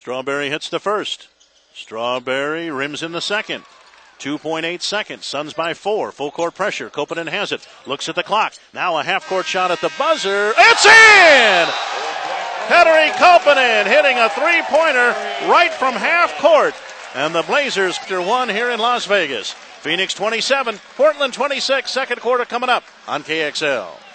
Strawberry hits the first. Strawberry rims in the second. 2.8 seconds. Suns by 4. Full court pressure. Koponen has it. Looks at the clock. Now a half court shot at the buzzer. It's in! Petteri Koponen hitting a three-pointer right from half court. And the Blazers won here in Las Vegas. Phoenix 27, Portland 26. Second quarter coming up on KXL.